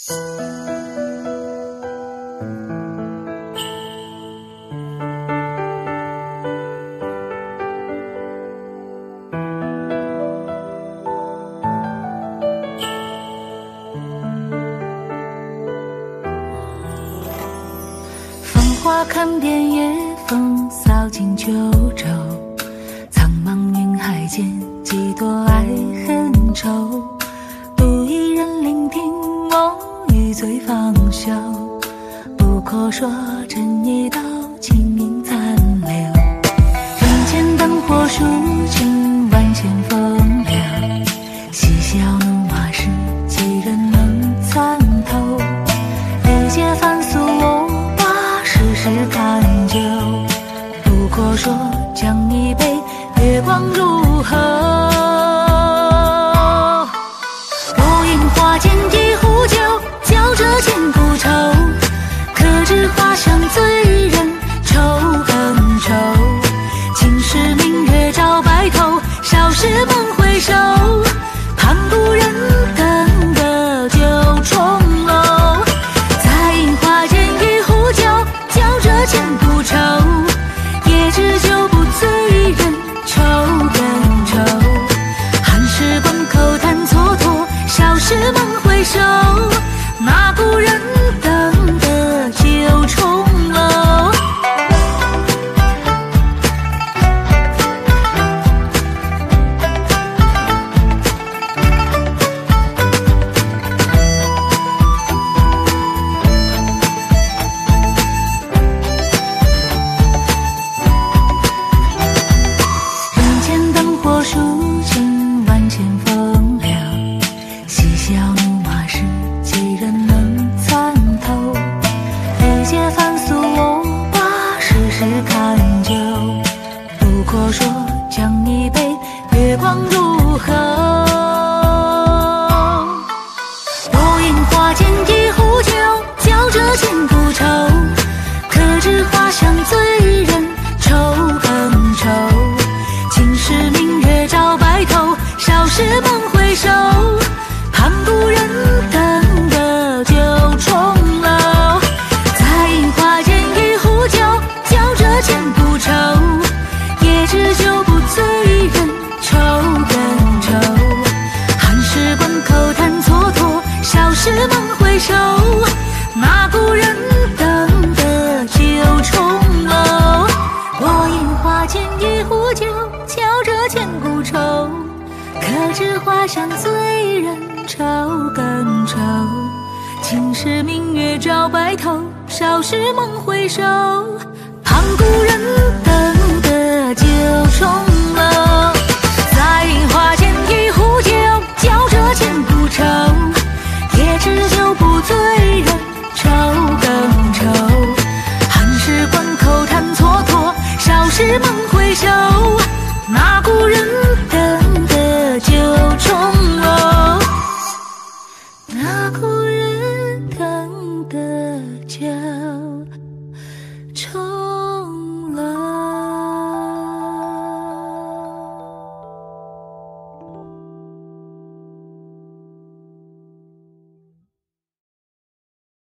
花看遍夜风，扫尽九州。苍茫云海间，几多爱恨愁。不一人聆听我欲醉方休，不可说真一道清影残留。人间灯火数尽，万千风流。嬉笑怒骂时，几人能参透？历劫凡俗我世事看旧，不过说将一杯月光入喉。我饮花间一壶酒，浇着千古愁。可知花香醉人愁更愁。青时明月照白头，少时梦回首。盼故人等得九重楼。再饮花间一壶酒，浇着千古愁。也知酒不醉人愁更愁。寒食关口谈蹉跎，少时梦回首。那故人等得九重楼。人间灯火数尽，万千风流。嬉笑怒骂时，几人能参透？历劫凡俗我把世事看旧，不过说将一杯月光入喉。我饮花间一壶酒，浇着千古愁。可知花香醉人愁更愁。青时明月照白头，少时梦回首。盼故人等得九重楼。再饮花间一壶酒，浇着千古愁。也知酒不醉人愁更愁。寒食关口谈蹉跎，少时梦回首。那故人等得九重楼。我饮花间一壶酒，浇着千古愁。可知花香醉人愁更愁。青时明月照白头，少时梦回首。盼故人等得九重楼。再饮花间一壶酒，浇着千古愁。也知酒不醉人愁更愁。寒食关口谈蹉跎，少时梦回